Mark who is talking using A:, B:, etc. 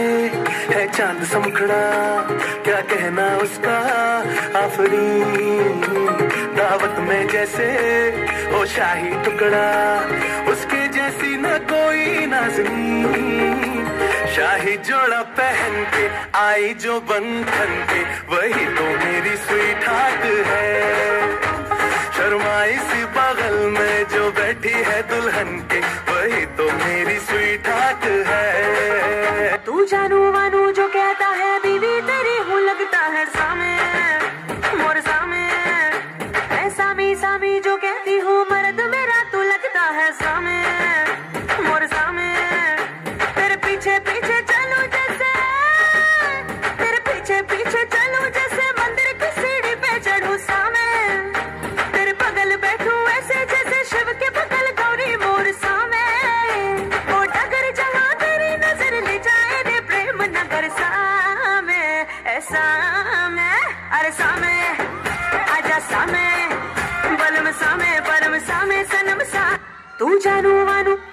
A: है चांद समखड़ा, क्या कहना उसका आफरीन। दावत में जैसे हो शाही टुकड़ा, उसके जैसी न कोई नाज़नीन। शाही जोड़ा पहन के आई जो बंधन के, वही तो मेरी स्वीट हार्ट है। शर्माई सी बगल में जो बैठी है दुल्हन के, वही तो मेरी स्वीट हार्ट है।
B: तू जानू वानू जो कहता है, बीवी तेरी हूँ लगता है सामे मोर सामे। ऐ सामी सामी जो कहती हूँ, मर्द मेरा तू लगता है सामे मोर सामे। तेरे पीछे पीछे चलूं जैसे, तेरे पीछे पीछे चलूं जैसे मंदिर की सीढ़ी पे चढ़ूं सामे। तेरे बगल बैठूं ऐसे जैसे शिव के बगल गौरी मोर सामे। वो डगर जहाँ तेरी नजर ले जाए रे प्रेम नगर सामे। ऐसा मैं अरे सामे आजा सामे, बलम सामे परम सामे सनम सा। तू जानू वानू